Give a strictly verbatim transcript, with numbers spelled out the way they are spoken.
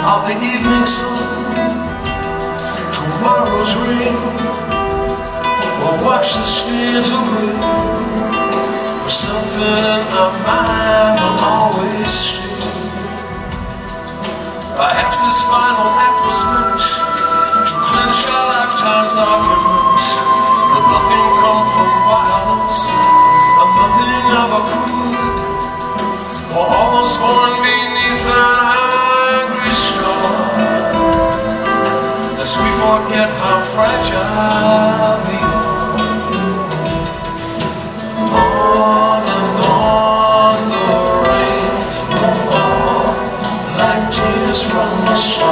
of the evening sun, tomorrow's rain, or watch the steers away, or something in our mind will always stay. Perhaps this final act was meant to clinch our lifetime's argument, but nothing come from violence, and nothing ever could. For all those born beneath an angry star, lest we forget how fragile we are. On and on the rain will fall like tears from a star.